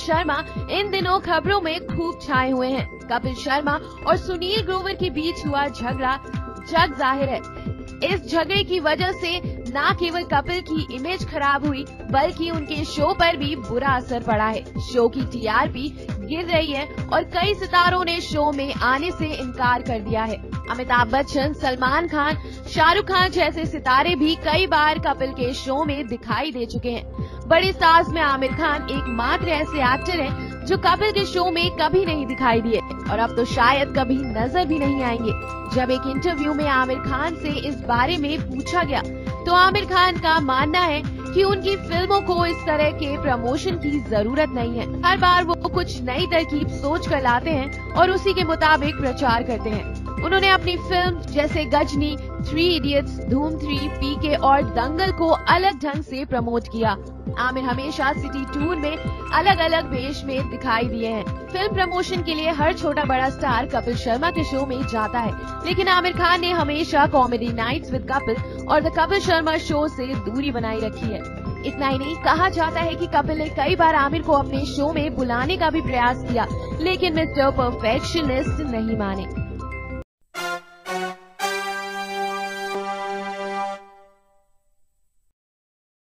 शर्मा इन दिनों खबरों में खूब छाए हुए हैं। कपिल शर्मा और सुनील ग्रोवर के बीच हुआ झगड़ा जग जाहिर है। इस झगड़े की वजह से न केवल कपिल की इमेज खराब हुई बल्कि उनके शो पर भी बुरा असर पड़ा है। शो की टीआरपी गिर रही है और कई सितारों ने शो में आने से इनकार कर दिया है। अमिताभ बच्चन, सलमान खान, शाहरुख खान जैसे सितारे भी कई बार कपिल के शो में दिखाई दे चुके हैं। बड़ी सास में आमिर खान एकमात्र ऐसे एक्टर हैं जो कपिल के शो में कभी नहीं दिखाई दिए और अब तो शायद कभी नजर भी नहीं आएंगे। जब एक इंटरव्यू में आमिर खान से इस बारे में पूछा गया तो आमिर खान का मानना है कि उनकी फिल्मों को इस तरह के प्रमोशन की जरूरत नहीं है। हर बार वो कुछ नई तरकीब सोच कर लाते हैं और उसी के मुताबिक प्रचार करते हैं। उन्होंने अपनी फिल्म जैसे गजनी, 3 इडियट्स, धूम 3, पीके और दंगल को अलग ढंग से प्रमोट किया। आमिर हमेशा सिटी टूर में अलग अलग वेश में दिखाई दिए हैं। फिल्म प्रमोशन के लिए हर छोटा बड़ा स्टार कपिल शर्मा के शो में जाता है, लेकिन आमिर खान ने हमेशा कॉमेडी नाइट्स विद कपिल और द कपिल शर्मा शो से दूरी बनाई रखी है। इतना ही नहीं, कहा जाता है कि कपिल ने कई बार आमिर को अपने शो में बुलाने का भी प्रयास किया, लेकिन मिस्टर परफेक्शनिस्ट नहीं माने।